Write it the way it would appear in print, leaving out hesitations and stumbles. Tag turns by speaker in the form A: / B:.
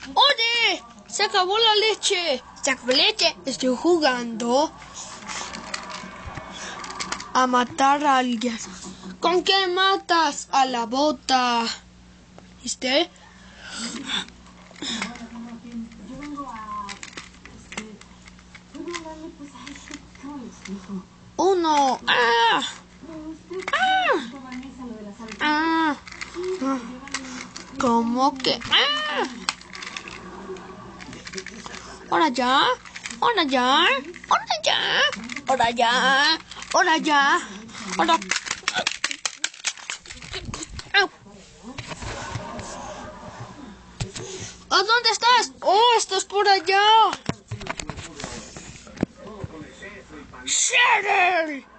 A: ¡Oye! ¡Se acabó la leche! ¡Se acabó la leche! Estoy jugando a matar a alguien. ¿Con qué matas? A la bota. ¿Viste? Uno. ¡Ah! ¡Ah! ¡Ah! ¿Cómo que? ¡Ah! ¡Ahora ya! ¡Ahora ya! ¡Ahora ya! ¡Ahora ya! ¡Ahora ya! ¡Ahora! ¿A dónde estás? ¡Oh, estás por allá! ¡Cheryl!